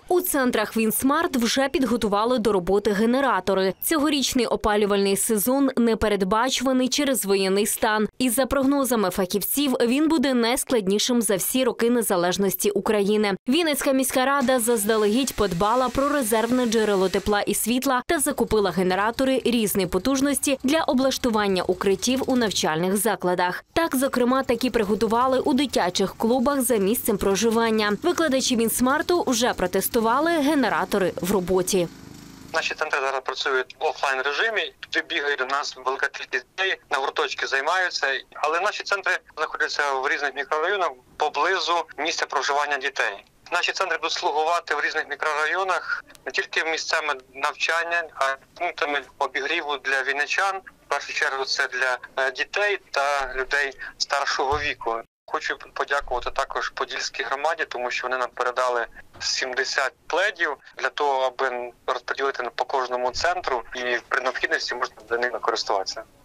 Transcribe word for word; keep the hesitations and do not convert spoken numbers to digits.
У центрах «Вінсмарт» вже підготували до роботи генератори. Цьогорічний опалювальний сезон непередбачуваний через воєнний стан. І за прогнозами фахівців, він буде найскладнішим за всі роки незалежності України. Вінницька міська рада заздалегідь подбала про резервне джерело тепла і світла та закупила генератори різної потужності для облаштування укриттів у навчальних закладах. Так, зокрема, такі приготували у дитячих клубах за місцем проживання. Викладачі «Вінсмарту» вже протестували генератори в роботі. Наші центри зараз працюють в офлайн режимі. Туди бігає до нас велика кількість дітей, на гурточки займаються. Але наші центри знаходяться в різних мікрорайонах поблизу місця проживання дітей. Наші центри будуть слугувати в різних мікрорайонах не тільки місцями навчання, а пунктами обігріву для вінничан. В першу чергу це для дітей та людей старшого віку. Хочу подякувати також Подільській громаді, тому що вони нам передали сімдесят пледів для того, аби розподілити по кожному центру і при необхідності можна до ними користуватися.